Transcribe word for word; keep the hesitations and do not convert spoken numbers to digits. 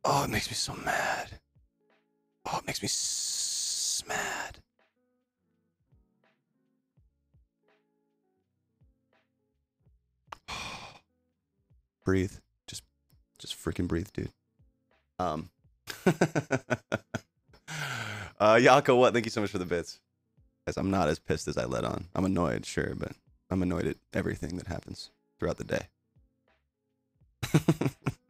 Oh, it makes me so mad. Oh, it makes me s mad. Breathe. Just, just freaking breathe, dude. Um. uh, Yako, what? Thank you so much for the bits. Guys, I'm not as pissed as I let on. I'm annoyed, sure, but I'm annoyed at everything that happens throughout the day.